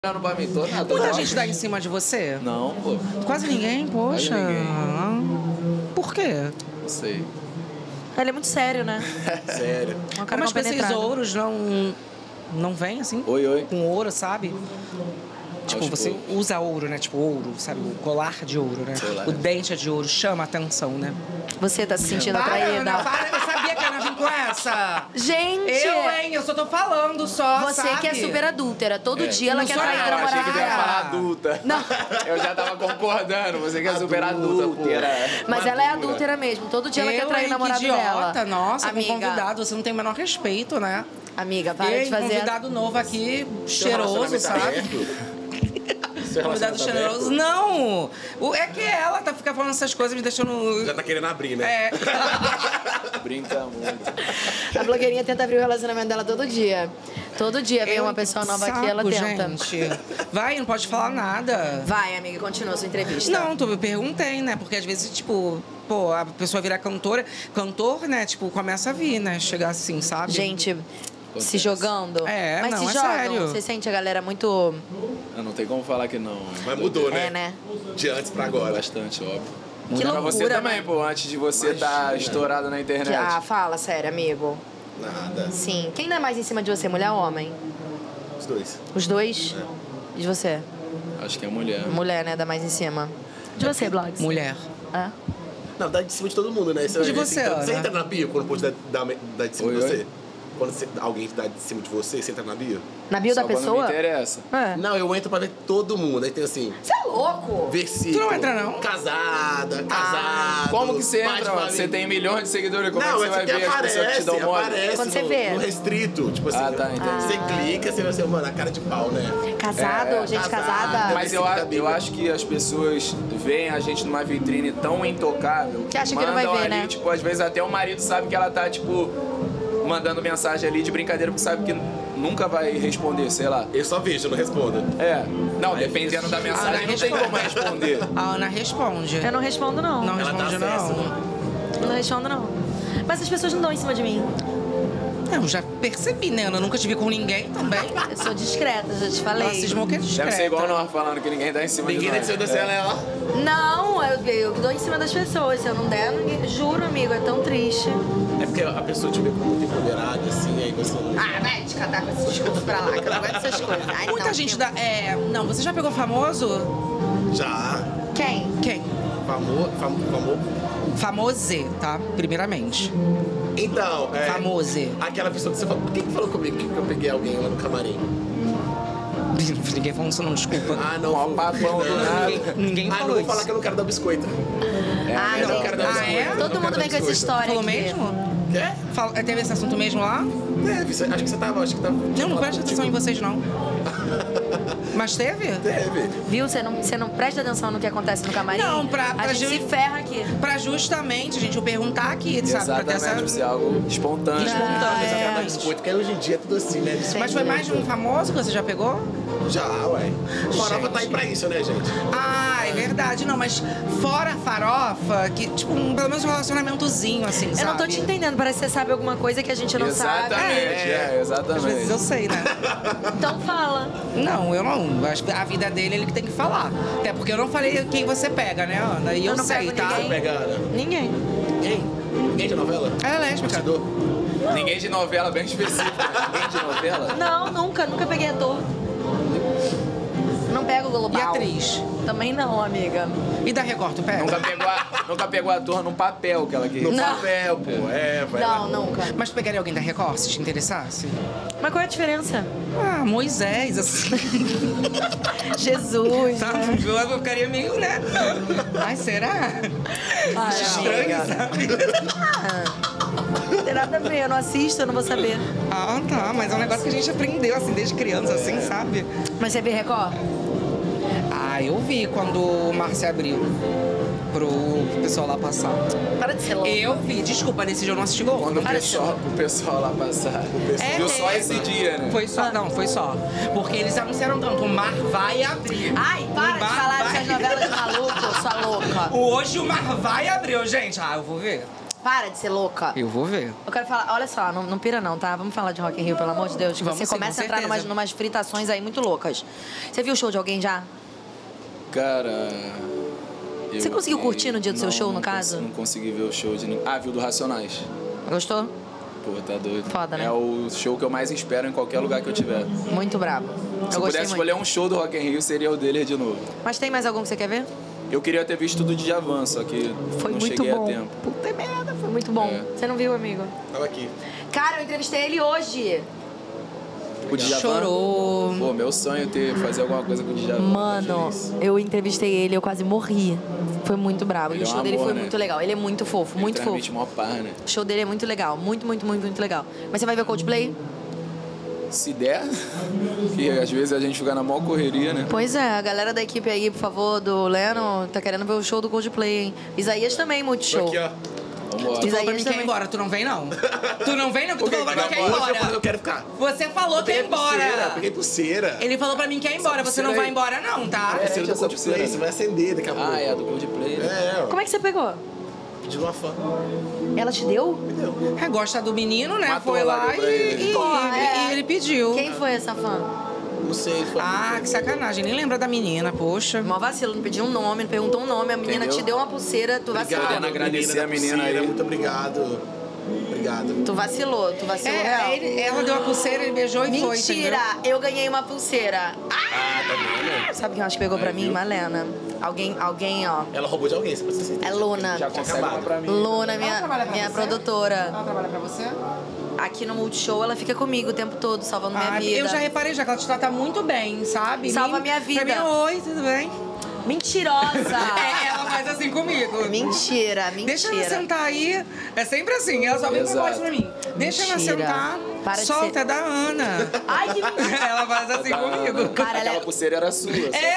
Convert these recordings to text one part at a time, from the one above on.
Não pra mim, tô nada. Muita gente dá em cima de você? Não, pô. Quase ninguém? Poxa. Quase ninguém. Por quê? Não sei. Ele é muito sério, né? Sério. Um cara Mas com esses compenetrado. ouros não vem assim? Oi, oi. Com ouro, sabe? Tipo, você usa ouro, né? Tipo, ouro, sabe? O colar de ouro, né? Colar. O dente é de ouro, chama a atenção, né? Você tá se sentindo Para, atraída? Ana, para, eu sabia que a Ana vinha com essa. Gente! Eu só tô falando só, Você sabe? que é super adúltera. Todo dia ela Não quer sou atrair eu, a Eu achei namorada. que tu ia falar adulta. Não. Eu já tava concordando. Você que é super adulta, pô. Mas ela é adúltera mesmo. Todo dia ela quer atrair o namorado que idiota, dela. nossa, com Amiga, convidado, você não tem o menor respeito, né? amiga, para Ei, de fazer... convidado novo aqui, cheiroso, sabe? Seu Convidado relacionamento cheiroso. aberto? Não! É que ela fica falando essas coisas, me deixando... Já tá querendo abrir, né? É. Brinca muito. A blogueirinha tenta abrir o relacionamento dela todo dia. Todo dia vem uma pessoa nova aqui, ela tenta. Gente. Vai, não pode falar nada. Vai, amiga, continua a sua entrevista. Não, eu perguntei, né? Porque às vezes, tipo, pô, a pessoa vira cantora. Cantor, né? Tipo, começa a vir, né? Chegar assim, sabe? Gente, se jogando. É, mas não, se é jogam. sério. Você sente a galera muito... Eu não tem como falar que não. Mas mudou, né? É, né? De antes pra agora. Bastante, óbvio. Que Pra loucura, você também, né? pô. Antes de você estar estourado na internet. Ah, fala sério, amigo. Nada. Sim. Quem dá mais em cima de você, mulher ou homem? Os dois. Os dois? E de você? Acho que é mulher. Mulher, né? Dá mais em cima. De você, Blogs? Mulher. É? Não, dá de cima de todo mundo, né? Isso De você, Ana? Você entra na bio quando pode dar de cima Oi, de você? oi. Quando alguém dá de cima de você, você entra na bio? Na bio Só da quando pessoa? me interessa. É. Não, eu entro pra ver todo mundo. Aí tem assim, Você é louco? versículo. Tu não entra, não? Casada, casado. Como que você pai de entra, mano? família. Você tem milhões de seguidores. Como Não, é que você mas vai porque ver as pessoas que te dão mole? aparece Quando você no, vê. no restrito. Tipo assim, Ah, tá, entendi. você clica, você vai ser, mano, a cara de pau, né? Casado? É, Gente casada. casada? Mas eu acho que as pessoas veem a gente numa vitrine tão intocável. Que acha que não vai mandam ver, ali, né? Tipo, às vezes até o marido sabe que ela tá, tipo, mandando mensagem ali de brincadeira, porque sabe que nunca vai responder, sei lá. Eu só vejo, eu não respondo. É. Não, dependendo da mensagem, não tem como responder. A Ana responde. Eu não respondo, não. Não Ela dá responde, acesso. não. Não respondo, não. Mas as pessoas não dão em cima de mim. Eu já percebi, né? Eu nunca te vi com ninguém também. Eu sou discreta, já te falei. Ela cismou que é discreta. Deve ser igual nós falando que ninguém dá em cima Ninguém de dá nós. de cima desse ela, ó. Não, eu dou em cima das pessoas. Se eu não der, ninguém... juro, amigo, é tão triste. É porque a pessoa te vê como muito empoderada, assim, aí você não... Ah, vai te catar com esse discurso pra lá, que eu não aguento essas coisas. Ai, Muita não, gente que- dá. Não, você já pegou famoso? Já. Quem? Quem? Famoso. Famose, tá? Primeiramente. Então, Famose. aquela pessoa que você falou... Quem que falou comigo que eu peguei alguém lá no camarim? Ninguém falou isso, não, desculpa. Ah, não. Mó papão do nada. Ninguém Ah, falou não vou isso. falar que eu não quero dar biscoito. Ah, eu não gente. quero dar biscoito. é? eu não Todo quero mundo dar vem com essa biscoito. história Falou aqui. mesmo? Quer? Teve esse assunto mesmo lá? Teve, acho que você tava, Não presta atenção em vocês, não. Mas teve? Teve. Viu? Você não presta atenção no que acontece no camarim? Não, A gente se ferra aqui. Pra justamente, gente, eu perguntar aqui, sabe? Pra ter Exatamente, essa... ser algo espontâneo. Espontâneo, é. exatamente. Biscoito, porque hoje em dia é tudo assim, né? Mas foi mais de um famoso que você já pegou? Já, ué. Farofa tá aí pra isso, né, gente? Ah, é verdade. Não, mas fora a farofa, que, tipo, pelo menos um relacionamentozinho, assim, Eu sabe? não tô te entendendo, parece que você sabe alguma coisa que a gente não Exatamente, sabe. exatamente. Às vezes eu sei, né? Então fala. Não, eu não. Acho que a vida dele, ele que tem que falar. Até porque eu não falei quem você pega, né, Ana? E eu, Eu não sei, pego tá? ninguém. Pega Ana. Ninguém. Quem? Ninguém de novela? Ela é lésbica. Bastidor? Ninguém de novela bem específico. Ninguém de novela? Não, nunca peguei ator. Não pego o global. E atriz? Também não, amiga. E da Record, tu pega? Nunca pegou ator num papel que ela queria. No Não. papel, pô. Vai Não, lá. nunca. Mas tu pegaria alguém da Record, se te interessasse? Mas qual é a diferença? Ah, Moisés, assim. Jesus. Tá? Eu ficaria meio, né? Ai, será? Ai, Estranho, amiga. sabe? Não tem nada a ver, eu não assisto, eu não vou saber. Ah, tá. Mas é um negócio que a gente aprendeu, assim, desde criança, assim, sabe? Mas você vê Record? Ah, eu vi quando o mar se abriu pro pessoal lá passar. Para de ser louco. Eu vi. Desculpa, nesse dia eu não assisti gol. Quando Para de ser louco. o pessoal lá passar. Viu só teve. esse dia, né? Foi só, não, foi só. Porque eles anunciaram tanto, o mar vai abrir. Ai, para O de mar falar vai- dessas novelas de maluco, sua louca. Hoje o mar vai abrir, gente. Ah, eu vou ver. Para de ser louca. Eu vou ver. Eu quero falar, olha só, não pira não, tá? Vamos falar de Rock in Rio, pelo amor de Deus. Vamos Você sim, começa a com entrar certeza. numas fritações aí muito loucas. Você viu o show de alguém já? Cara... Você conseguiu curtir no dia do seu show, no caso? Não consegui ver o show de ninguém. Ah, viu do Racionais. Gostou? Pô, tá doido. Foda, né? É o show que eu mais espero em qualquer lugar que eu tiver. Muito brabo. Se Eu eu gostei pudesse muito. escolher um show do Rock in Rio, seria o dele de novo. Mas tem mais algum que você quer ver? Eu queria ter visto do Djavan, só que Foi não muito cheguei bom. a tempo. Puta merda, foi muito bom. É. Você não viu, amigo? Tava aqui. Cara, eu entrevistei ele hoje. O Djavan? Chorou. Pô, meu sonho é fazer alguma coisa com o Djavan. Mano, eu entrevistei ele, eu quase morri. Foi muito brabo. Ele E o é um show dele amor, foi né? muito legal. Ele é muito fofo, muito Ele fofo. transmite mó par, né? O show dele é muito legal. Muito, muito, muito, muito legal. Mas você vai ver Coldplay? Se der, que às vezes a gente fica na maior correria, né? Pois é, a galera da equipe aí, por favor, do Leno, tá querendo ver o show do Coldplay, hein? Isaías também, muito show. Aqui, ó. Vambora. Tu falou pra Isaías mim que ia também. embora, tu não vem não? Tu não vem não, que tu falou pra mim que ia Hoje eu falei, embora. eu quero ficar. Você falou que ia Pulseira, embora. peguei pulseira. Ele falou pra mim que ia embora, você não vai embora não, tá? Pulseira do essa Coldplay, pulseira. você vai acender daqui a pouco. Ah, é a do Coldplay, né? É, ó. Como é que você pegou? Pediu uma fã. Ela te deu? Entendeu? É, gosta do menino, né? Matou Foi lá, lá deu pra ele. e ele pediu. Quem foi essa fã? Não sei, foi. Ah, que sacanagem, nem lembra da menina, poxa. Mó vacilo, não pediu um nome, não perguntou um nome. A menina Entendeu? te deu uma pulseira, tu vacilou. Podendo agradecer a menina aí. Muito obrigado. Obrigado. Tu vacilou real. Ela deu a pulseira, ele beijou e foi, Mentira, entendeu? eu ganhei uma pulseira. Ah, tá vendo? Sabe quem eu acho que pegou pra Aí, mim? viu? Malena. Alguém, ó. Ela roubou de alguém, você precisa ser. É Luna. Já consegue uma pra mim. Luna, Ela trabalha pra minha você? produtora. Ela trabalha pra você? Aqui no Multishow, ela fica comigo o tempo todo, salvando minha vida. Eu já reparei já que ela te trata muito bem, sabe? Salva minha vida. Pra mim, oi, tudo bem? Mentirosa! Ela faz assim comigo. Mentira. Deixa ela sentar aí. É sempre assim, ela só vem com Exato. voz pra mim. Deixa ela Mentira. sentar. Para de Solta, ser- é da Ana. Ai, que mentira! Ela faz assim comigo. Cara, ela Aquela é... pulseira era sua.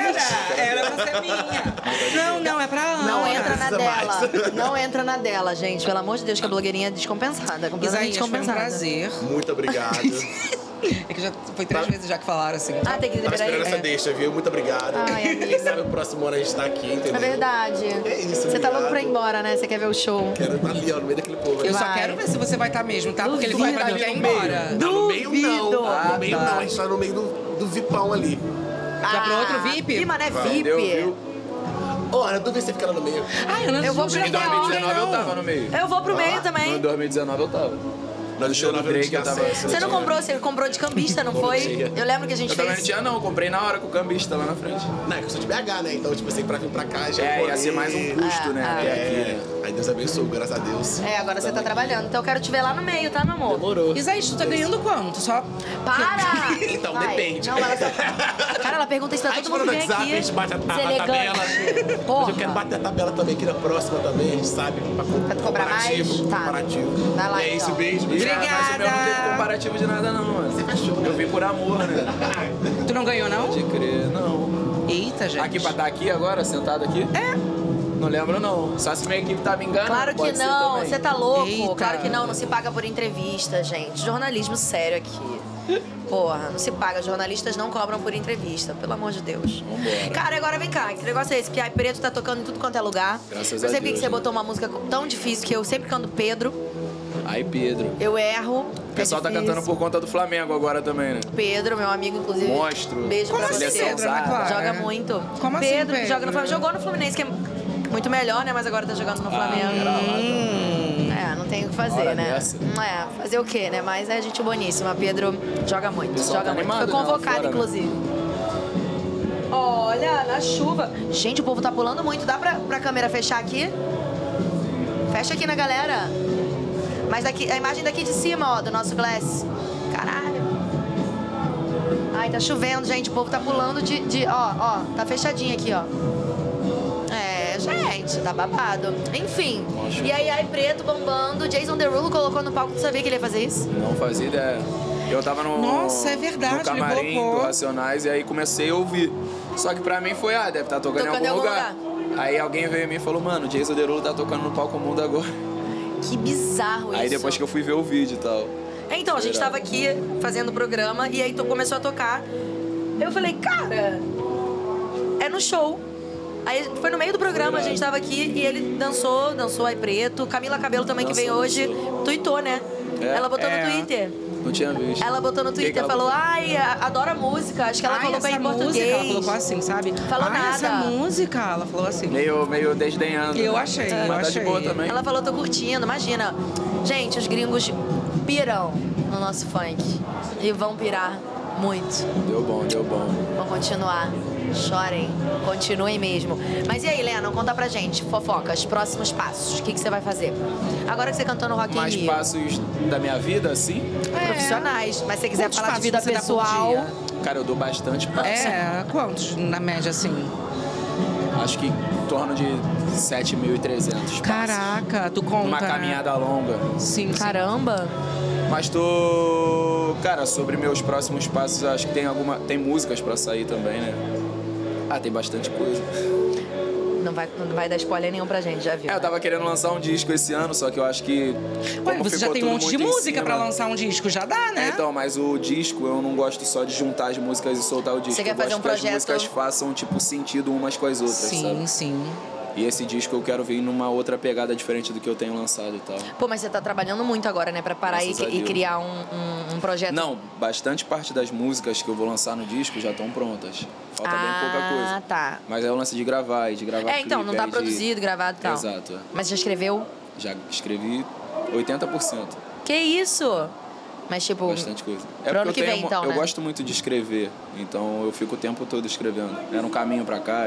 Era pra ser minha. Não, é pra Ana. Não entra na precisa dela. mais. Não entra na dela, gente. Pelo amor de Deus, que a blogueirinha é descompensada. Completamente Isaías, foi um descompensada. prazer. Muito obrigado. É que já foi 3 vezes já que falaram assim. Ah, tem que Tava liberar esperando essa aí. deixa, viu? Muito obrigado. Ai, amiga. Quem sabe o próximo ano a gente tá aqui, entendeu? É verdade. É isso, Você tá obrigado. louco pra ir embora, né? Você quer ver o show. Quero estar ali, ó, no meio daquele povo. Eu só Vai. quero ver se você vai estar mesmo, tá? Porque ele Duvido. vai pra mim que é embora. Não, no meio Duvido. não. Ah, no meio tá. não, a gente tá no meio do vipão ali. Já pro outro VIP? Ih, mano, é VIP. Entendeu, viu? Olha, duvido você ficar lá no meio. Ai, eu não Eu vou sou pra Em Não, 2019 eu tava no meio. Eu vou pro meio No também. 2019 eu tava. No show do Drake eu tava- Você não comprou, você comprou de cambista, não foi? tinha. Eu lembro que a gente Eu também não fez. tinha não, eu comprei na hora com o cambista lá na frente. Não, é que eu sou de BH, né? Então, tipo assim, pra vir pra cá já É, ia ser mais um custo, né? Até aqui, É, né? aí Deus abençoe, graças a Deus. É, agora você tá trabalhando. Então eu quero te ver lá no meio, tá, meu amor? Demorou. Isaías, tu tá ganhando quanto? Só... Para! Então, Vai. depende. Não, ela só... Cara, ela pergunta isso pra A gente todo manda mundo no que vem WhatsApp, aqui. a gente bate a Deselegante. tabela. Porra. Mas eu quero bater a tabela também aqui na próxima também, a gente sabe. Pra tu cobrar mais? Tá. Comparativo. Vai lá, É isso, então. beijo. Obrigada. Mas o meu não teve comparativo de nada não, mano. Eu vim por amor, né? Tu não ganhou, não? Pode crer, não. Eita, gente. Aqui pra estar aqui agora, sentado aqui? É. Não lembro não. Só se minha equipe tá me enganando. Claro que pode ser não, também. você tá louco. Eita. Claro que não se paga por entrevista, gente. Jornalismo sério aqui. Porra, não se paga. Jornalistas não cobram por entrevista, pelo amor de Deus. Vambora. Cara, agora vem cá, que negócio é esse? Porque a Preto tá tocando em tudo quanto é lugar. Graças Não a sei por que Deus, você né? botou uma música tão difícil que eu sempre canto Pedro. Aí, Pedro. Eu erro. O pessoal tá cantando por conta do Flamengo agora também, né? Pedro, meu amigo, inclusive. Monstro. Beijo pra Como você. assim, Pedro, Seleção Ana Clara? Joga muito. Como assim, Pedro, que Pedro? joga no Flamengo. Jogou no Fluminense, que é muito melhor, né? Mas agora tá jogando no Flamengo. É, não tem o que fazer, Hora né? dessa. É, fazer o quê, né? Mas é gente boníssima. Pedro joga muito, pessoal joga tá muito. animado, Foi né, lá convocado, fora, né? inclusive. Olha, na chuva. Gente, o povo tá pulando muito. Dá pra câmera fechar aqui? Fecha aqui na galera. Mas daqui, a imagem daqui de cima, ó, do nosso glass. Caralho. Ai, tá chovendo, gente. O povo tá pulando ó, tá fechadinho aqui, ó. É, gente, tá babado. Enfim. E aí, Preto bombando. Jason Derulo colocou no palco. Tu sabia que ele ia fazer isso? Não fazia ideia. Eu tava no, Nossa, é verdade, no ele camarim colocou. do Racionais e aí comecei a ouvir. Só que pra mim foi, deve estar tocando em algum lugar. Aí alguém veio em mim e falou, mano, o Jason Derulo tá tocando no Palco Mundo agora. Que bizarro isso. Aí depois que eu fui ver o vídeo e tal. Então, a gente tava aqui fazendo o programa e aí começou a tocar. Eu falei, cara, é no show. Aí foi no meio do programa, a gente tava aqui e ele dançou Ai Preto. Camila Cabello também, que veio hoje, tuitou, né? Ela botou no Twitter. Não tinha visto. Ela botou no Twitter, falou, ai, adora a música. Acho que ela colocou em português. Ela colocou assim, sabe? Falou nada. Essa música, ela falou assim. Meio desdenhando. Eu achei, eu Mas tá de achei. boa também. Ela falou, tô curtindo, imagina. Gente, os gringos piram no nosso funk. E vão pirar muito. Deu bom. Vão continuar. Chorem. Continuem mesmo. Mas e aí, Lennon, conta pra gente, fofocas, próximos passos. O que você vai fazer? Agora que você cantou no Rock in Mais Rio. passos da minha vida, assim? Profissionais. Mas se você quiser Quantos falar de passos vida você dá por pessoal... dia? Cara, eu dou bastante passo. Quantos na média, assim? Acho que em torno de 7.300 passos. Caraca, tu conta, Uma né? caminhada longa. Sim, sim. Caramba. Mas tô... Cara, sobre meus próximos passos, acho que tem músicas pra sair também, né? Tem bastante coisa. Não vai dar spoiler nenhum pra gente, já viu. Eu tava querendo lançar um disco esse ano, só que eu acho que... Ué, como você já ficou tem um tudo monte de muito em música cima- pra lançar um disco, já dá, né? Então, mas o disco, eu não gosto só de juntar as músicas e soltar o disco. Você quer eu fazer gosto um que projeto- as músicas façam, tipo, sentido umas com as outras, Sim, sabe? sim. E esse disco eu quero vir numa outra pegada diferente do que eu tenho lançado e tal. Pô, mas você tá trabalhando muito agora, né? Pra parar Graças a e Deus. criar um projeto. Não, bastante parte das músicas que eu vou lançar no disco já estão prontas. Falta bem pouca coisa. Tá. Mas é o lance de gravar e de gravar Então, clipe, não tá aí de- produzido, gravado e tal. Exato. É. Mas já escreveu? Já escrevi 80%. Que isso? Mas, tipo... Bastante coisa. Pro ano que vem, então, eu né? gosto muito de escrever, então eu fico o tempo todo escrevendo. É no caminho pra cá,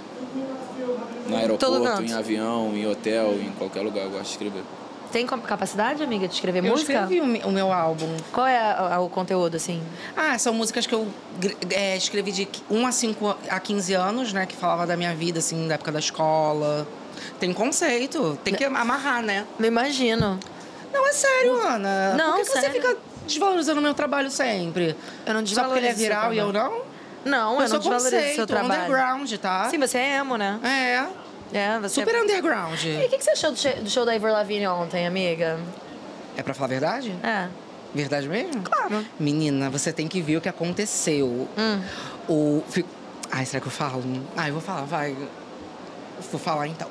no Todo aeroporto, canto. em avião, em hotel, em qualquer lugar eu gosto de escrever. Tem capacidade, amiga, de escrever Eu música? escrevi o meu álbum. Qual é o conteúdo, assim? São músicas que eu escrevi de 1 a 15 anos, né? Que falava da minha vida, assim, da época da escola. Tem conceito, tem que amarrar, né? Não imagino. Não, é sério, Ana. Não, Por que você sério. fica desvalorizando o meu trabalho sempre? Eu não Só porque ele é desvalorizo seu viral e eu trabalho. não? Não, eu sou não desvalorizo o seu conceito, trabalho. underground, tá? Sim, você é emo, né? Você Super underground. E o que você achou do show da Avril Lavigne ontem, amiga? É pra falar a verdade? É. Verdade mesmo? Claro. Menina, você tem que ver o que aconteceu. Ai, será que eu falo? Eu vou falar, vai. Vou falar então.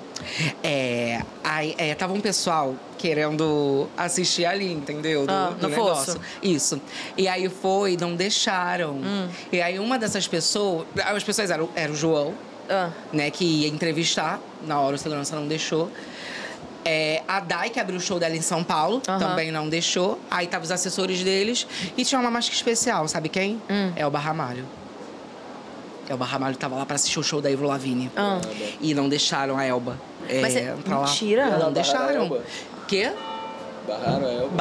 Tava um pessoal querendo assistir ali, entendeu? Do no negócio. fosso. Isso. E aí não deixaram. E aí uma dessas pessoas. As pessoas era o João, né, que ia entrevistar. Na hora o segurança não deixou. A Dai, que abriu o show dela em São Paulo, também não deixou. Aí tava os assessores deles. E tinha uma mágica especial, sabe quem? Elba Ramalho. Elba Ramalho tava lá pra assistir o show da Avril Lavigne. E não deixaram a Elba. Mas entrar lá. mentira? Não Barraram a deixaram. Elba? Quê? Barraram a Elba.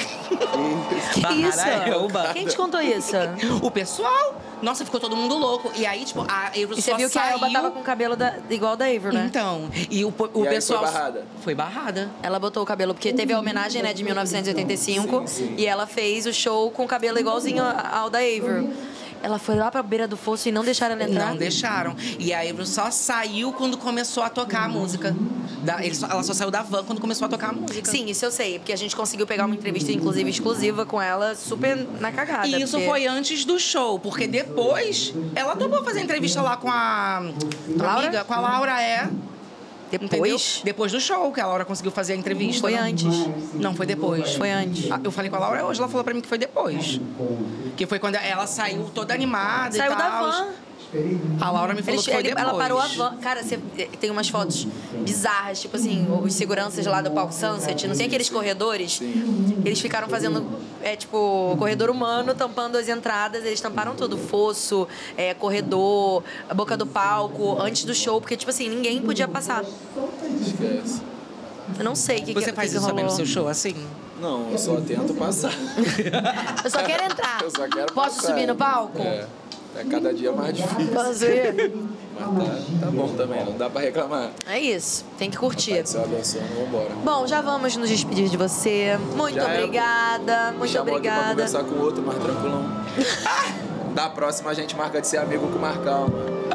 Que Barraram isso? a Elba. Quem te contou isso? O pessoal. Nossa, ficou todo mundo louco. E aí, tipo, a Avril E só você viu que a Elba saiu... tava com o cabelo igual da Avril, né? Então, e o E aí pessoal... foi barrada? Foi barrada. Ela botou o cabelo, porque teve a homenagem, né, de 1985. Sim. E ela fez o show com o cabelo igualzinho ao da Avril. Ela foi lá pra beira do fosso e não deixaram ela entrar? Não deixaram. E a Avril só saiu quando começou a tocar a música. Ela só saiu da van quando começou a tocar a música. Sim, isso eu sei, porque a gente conseguiu pegar uma entrevista, inclusive, exclusiva com ela, super na cagada. E isso porque... foi antes do show, porque depois ela topou fazer entrevista lá com a Laura? amiga, com a Laura, Depois? Entendeu? Depois do show, que a Laura conseguiu fazer a entrevista. Foi antes. Não, foi depois. Foi antes. Eu falei com a Laura hoje, ela falou pra mim que foi depois. Que foi quando ela saiu toda animada Saiu e da tal. van. A Laura me falou que foi depois. Ela parou a van. Cara, tem umas fotos bizarras, tipo assim, os seguranças lá do palco Sunset, não tem aqueles corredores? Eles ficaram fazendo, corredor humano, tampando as entradas, eles tamparam tudo, fosso, corredor, a boca do palco, antes do show, porque, tipo assim, ninguém podia passar. Esquece. Eu não sei o que Você faz que isso também no rolou. seu show, assim? Não, eu só tento passar. Eu só quero entrar. Eu só quero Posso passar. subir no palco? É cada dia mais difícil. Posso ir? Mas tá bom também, não dá pra reclamar. É isso, tem que curtir. Pai do céu abençoando, vambora. Bom, já vamos nos despedir de você. Muito Já é, obrigada, muito Chamou aqui pra obrigada. conversar com o outro, mais tranquilão. Da próxima a gente marca de ser amigo com o Marcão.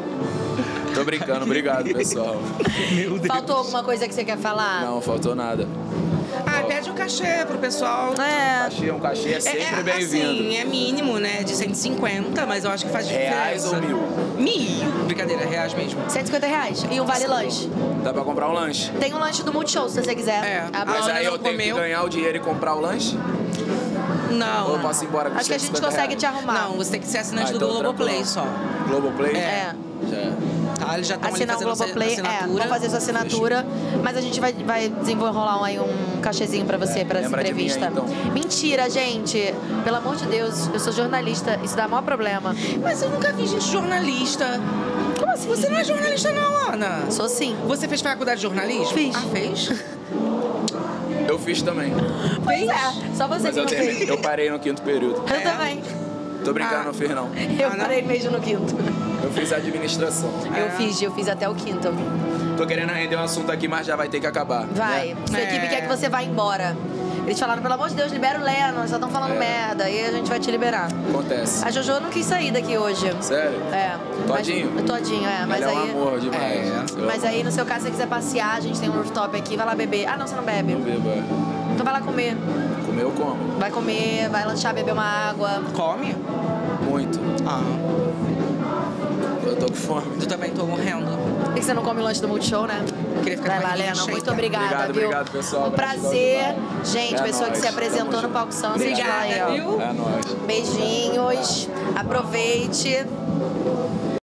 Tô brincando, obrigado, pessoal. Faltou alguma coisa que você quer falar? Não, faltou nada. Pede o cachê pro pessoal. Um cachê é sempre bem-vindo. Assim, é mínimo, né? De 150, mas eu acho que faz diferença. Reais ou 1.000? 1.000. brincadeira, reais mesmo. R$150. E um vale lanche. Dá pra comprar um lanche. Tem um lanche do Multishow, se você quiser. É. Mas aí eu tenho que comeu. ganhar o dinheiro e comprar o lanche? Não. Ou eu posso ir embora com Acho que a gente R$150? consegue te arrumar. Não, você tem que ser assinante do então Globoplay tranquilo. só. Globoplay? É. Já é. Tá, eles já estão ali Assinar o fazendo Globoplay, assinatura. vamos fazer sua assinatura, mas a gente vai desenrolar aí um cachezinho pra você, pra essa lembra de mim entrevista. aí, então. Mentira, gente. Pelo amor de Deus, eu sou jornalista, isso dá maior problema. Mas eu nunca vi gente jornalista. Como assim? Você não é jornalista não, Ana. Sou sim. Você fez faculdade de jornalismo? Fiz. Ah, fez? Eu fiz também. Pois é, só você Mas que não fez. eu parei no 5º período. Eu também. Tô brincando, Ah. não fiz não. Eu não? parei mesmo no quinto. Eu fiz administração. Eu fiz até o quinto. Tô querendo render um assunto aqui, mas já vai ter que acabar. Vai. né? Sua É. equipe quer que você vá embora. Eles falaram, pelo amor de Deus, libera o Leno, só estão falando merda. Aí a gente vai te liberar. Acontece. A Jojo não quis sair daqui hoje. Sério? É. Todinho? Mas, todinho, é. Mas Ele é um aí. amor demais. É. Eu Mas aí, no seu caso, se você quiser passear, a gente tem um rooftop aqui, vai lá beber. Ah, não, você não bebe. não bebo, é. Então vai lá comer. Comer eu como. Vai comer, vai lanchar, beber uma água. Come? Muito. Ah, Eu tô com fome. eu também tô morrendo. Por que você não come o lanche do Multishow, né? Queria ficar Vai com a lá, barriguinha Leno. cheia. Muito obrigada, Obrigado, viu? obrigado, pessoal. Um Gratidão prazer. demais. Gente, É pessoa que nóis. se apresentou Tamo no junto. Palco Santos. Obrigada, Aí, ó. viu? É nóis. Beijinhos. Aproveite.